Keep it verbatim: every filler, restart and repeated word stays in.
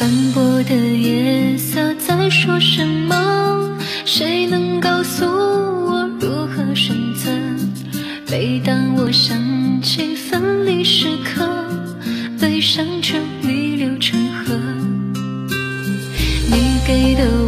斑驳的夜色在说什么？谁能告诉我如何选择？每当我想起分离时刻，悲伤就逆流成河。你给的